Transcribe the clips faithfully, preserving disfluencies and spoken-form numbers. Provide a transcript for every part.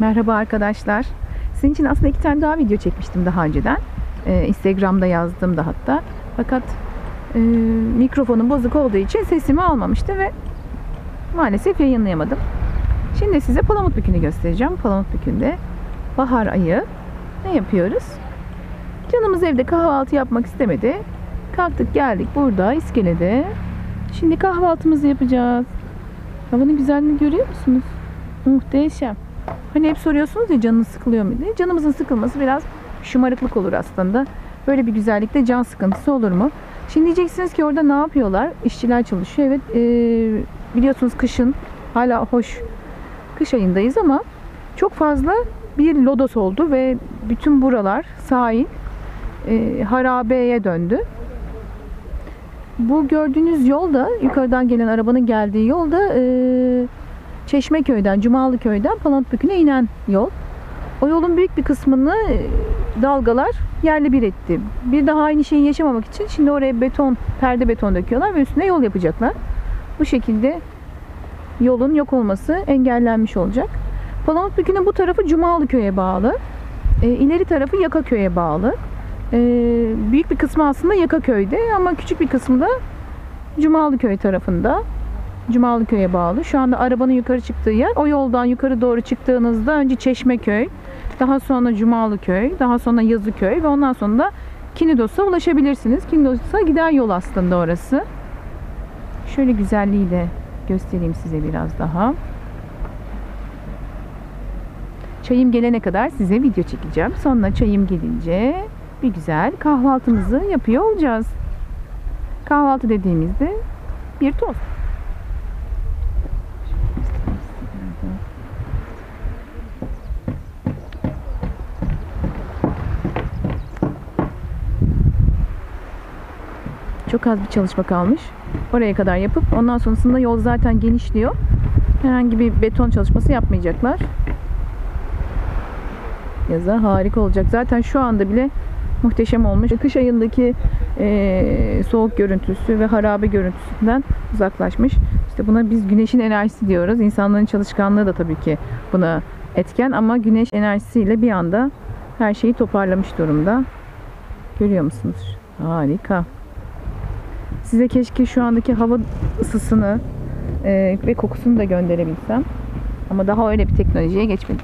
Merhaba arkadaşlar. Sizin için aslında iki tane daha video çekmiştim daha önceden. Ee, Instagram'da yazdım da hatta. Fakat e, mikrofonum bozuk olduğu için sesimi almamıştı ve maalesef yayınlayamadım. Şimdi size Palamutbükü'nü göstereceğim. Palamutbükü'nde bahar ayı. Ne yapıyoruz? Canımız evde kahvaltı yapmak istemedi. Kalktık geldik burada iskelede. Şimdi kahvaltımızı yapacağız. Havanın güzelliğini görüyor musunuz? Muhteşem. Hani hep soruyorsunuz ya canınız sıkılıyor mu diye. Canımızın sıkılması biraz şımarıklık olur aslında. Böyle bir güzellikte can sıkıntısı olur mu? Şimdi diyeceksiniz ki orada ne yapıyorlar? İşçiler çalışıyor. Evet e, biliyorsunuz kışın hala hoş kış ayındayız ama çok fazla bir lodos oldu ve bütün buralar sahil e, harabeye döndü. Bu gördüğünüz yolda yukarıdan gelen arabanın geldiği yolda e, Çeşmeköy'den, Cumalıköy'den Palamutbükü'ne inen yol. O yolun büyük bir kısmını dalgalar yerle bir etti. Bir daha aynı şeyi yaşamamak için şimdi oraya beton, perde beton döküyorlar ve üstüne yol yapacaklar. Bu şekilde yolun yok olması engellenmiş olacak. Palamutbükü'nün bu tarafı Cumalıköy'e bağlı. E, ileri tarafı Yakaköy'e bağlı. E, büyük bir kısmı aslında Yakaköy'de ama küçük bir kısmı da Cumalıköy tarafında. Cumalıköy'e bağlı. Şu anda arabanın yukarı çıktığı yer. O yoldan yukarı doğru çıktığınızda önce Çeşmeköy, daha sonra Cumalıköy, daha sonra Yazıköy ve ondan sonra da Kinidos'a ulaşabilirsiniz. Kinidos'a giden yol aslında orası. Şöyle güzelliğiyle göstereyim size biraz daha. Çayım gelene kadar size video çekeceğim. Sonra çayım gelince bir güzel kahvaltımızı yapıyor olacağız. Kahvaltı dediğimizde bir tost. Çok az bir çalışma kalmış. Oraya kadar yapıp ondan sonrasında yol zaten genişliyor. Herhangi bir beton çalışması yapmayacaklar. Yaza harika olacak. Zaten şu anda bile muhteşem olmuş. Kış ayındaki e, soğuk görüntüsü ve harabe görüntüsünden uzaklaşmış. İşte buna biz güneşin enerjisi diyoruz. İnsanların çalışkanlığı da tabii ki buna etken ama güneş enerjisiyle bir anda her şeyi toparlamış durumda. Görüyor musunuz? Harika. Size keşke şu andaki hava ısısını e, ve kokusunu da gönderebilsem. Ama daha öyle bir teknolojiye geçmedik.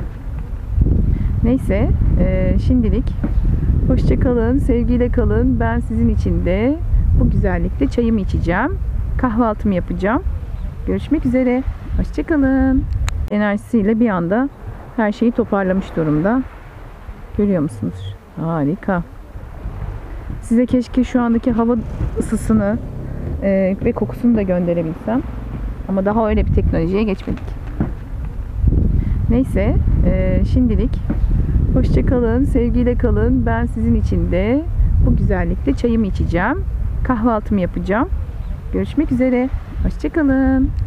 Neyse, e, şimdilik hoşça kalın, sevgiyle kalın. Ben sizin için de bu güzellikte çayımı içeceğim. Kahvaltımı yapacağım. Görüşmek üzere. Hoşça kalın. Enerjisiyle bir anda her şeyi toparlamış durumda. Görüyor musunuz? Harika. Size keşke şu andaki hava ısısını e, ve kokusunu da gönderebilsem. Ama daha öyle bir teknolojiye geçmedik. Neyse, e, şimdilik hoşça kalın, sevgiyle kalın. Ben sizin için de bu güzellikte çayımı içeceğim. Kahvaltımı yapacağım. Görüşmek üzere. Hoşça kalın.